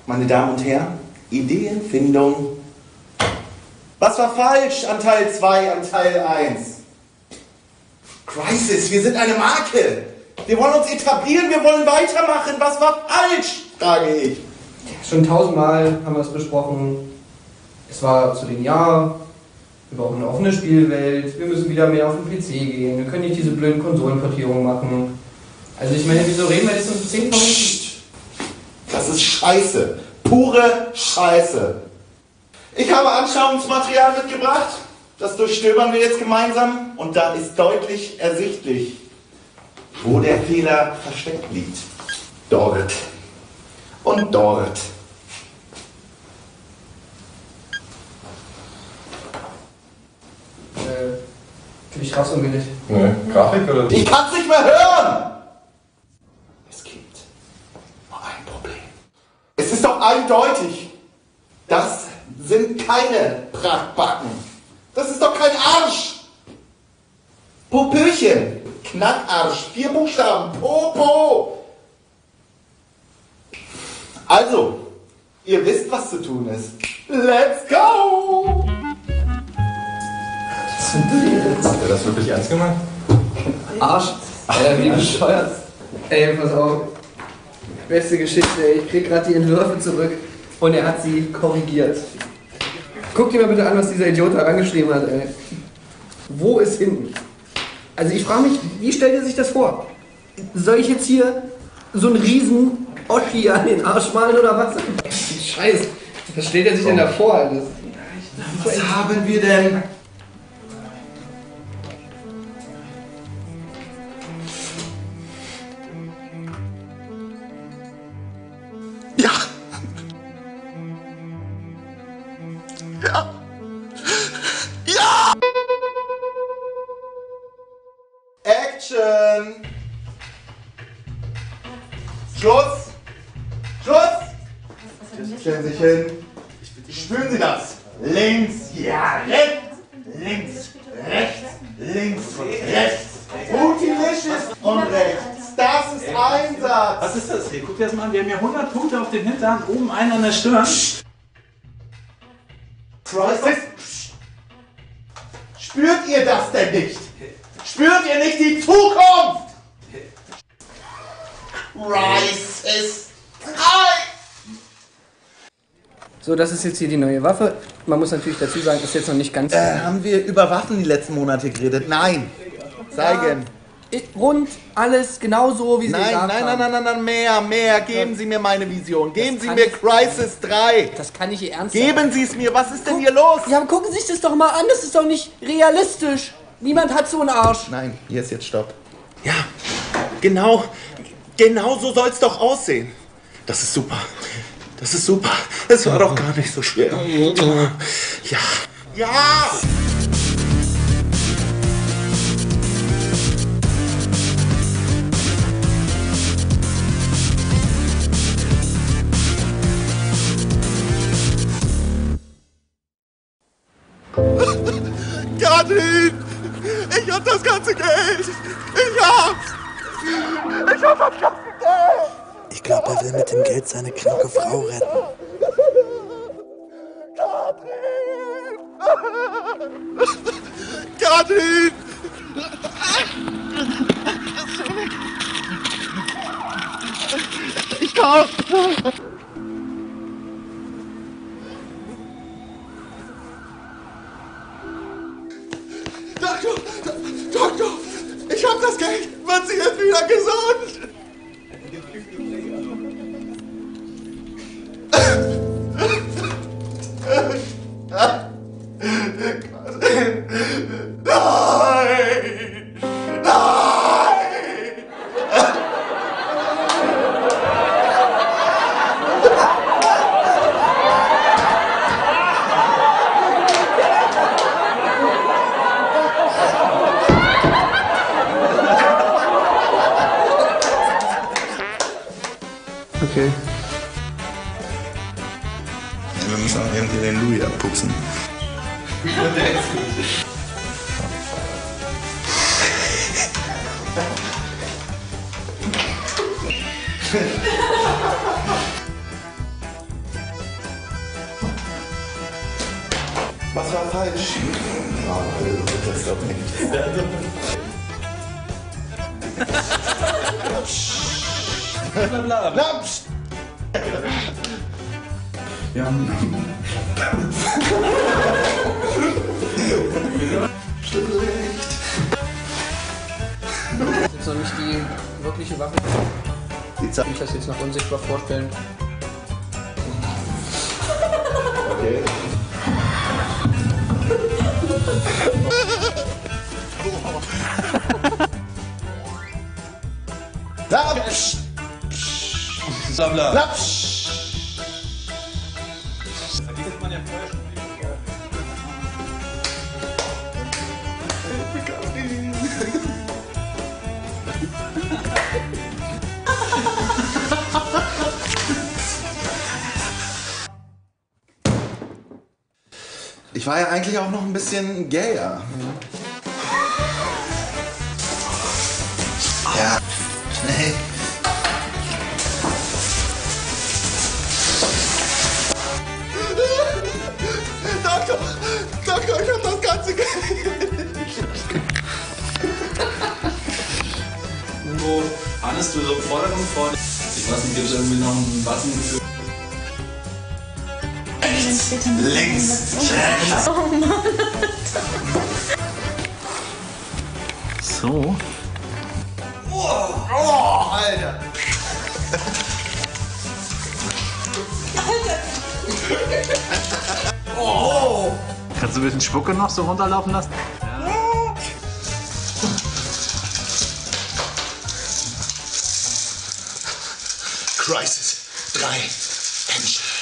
Meine Damen und Herren, Ideenfindung. Was war falsch an Teil 2, an Teil 1? Crisis, wir sind eine Marke. Wir wollen uns etablieren, wir wollen weitermachen. Was war falsch, frage ich. Schon 1000-mal haben wir es besprochen. Es war zu linear. Wir brauchen eine offene Spielwelt. Wir müssen wieder mehr auf den PC gehen. Wir können nicht diese blöden Konsolenportierungen machen. Also ich meine, wieso reden wir jetzt um 10.000? Das ist Scheiße. Pure Scheiße. Ich habe Anschauungsmaterial mitgebracht. Das durchstöbern wir jetzt gemeinsam. Und da ist deutlich ersichtlich, wo der Fehler versteckt liegt. Dort. Und dort. Finde ich krass unbillig. Nee, Grafik oder? Ich kann's nicht mehr hören! Es gibt nur ein Problem. Es ist doch eindeutig. Das sind keine Prachtbacken. Das ist doch kein Arsch. Popöchen. Knackarsch. 4 Buchstaben. Popo. Also, ihr wisst, was zu tun ist. Let's go! Hat er das wirklich ernst gemeint? Arsch. Alter, wie bescheuert. Ey, pass auf. Beste Geschichte, ey. Ich krieg gerade die Entwürfe zurück und er hat sie korrigiert. Guck dir mal bitte an, was dieser Idiot da rangeschrieben hat, ey. Wo ist hinten? Also ich frage mich, wie stellt er sich das vor? Soll ich jetzt hier so einen riesen Oschi an den Arsch malen oder was? Scheiß. Was stellt er sich denn da vor, Alter? Was haben wir denn? Ja. Ja. Ja. Action. Schluss. Schluss. Stellen Sie sich hin. Spüren Sie das? Links, ja, rechts. Links, rechts. Links, rechts. Bootylicious und rechts. Das ist Einsatz. Was ist das hier? Guck dir das mal an. Wir haben hier 100 Punkte auf dem Hintern, oben einen an der Stirn. Crisis. Spürt ihr das denn nicht? Spürt ihr nicht die Zukunft? Crisis 3. So, das ist jetzt hier die neue Waffe. Man muss natürlich dazu sagen, ist jetzt noch nicht ganz... Haben wir über Waffen die letzten Monate geredet? Nein. Zeigen. Rund, alles genauso, wie Sie gesagt haben. Nein, mehr. Geben Sie mir meine Vision. Geben Sie mir Crisis 3. Das kann ich Ihr ernst Geben Sie es mir. Was ist denn hier los? Ja, aber gucken Sie sich das doch mal an. Das ist doch nicht realistisch. Niemand hat so einen Arsch. Nein, hier ist jetzt Stopp. Ja, genau so soll es doch aussehen. Das ist super. Das ist super. Es war doch gar nicht so schwer. Ja. Ja! Katrin! Ich hab das ganze Geld! Ich hab das ganze Geld! Ich glaube, er will mit dem Geld seine kranke Frau retten. Katrin! Ich kann! Doktor! Ich hab das Geld! Wird sie jetzt wieder gesund? Nein! Nein! Okay. Ja, wir müssen auch irgendwie den Louis abputzen. falsch. Ah, das ist doch nicht. Blablabla. Na, pst. Ja. Das ist jetzt noch nicht die wirkliche Waffe. Die Zeit. Ich mich das jetzt noch unsichtbar vorstellen. Okay. Na, pst. Blabla. Na, pst. Ich war ja eigentlich auch noch ein bisschen gayer. Ja. Nee. Doktor, ich hab das ganze Geld. Wo ahnest du so im Vordergrund vor? Ich weiß nicht, gibt es irgendwie noch einen Button für. Links, rechts. Oh Mann. So. Oh, Alter. Oh. Kannst du ein bisschen Spucke noch so runterlaufen lassen? Crisis 3. Mensch.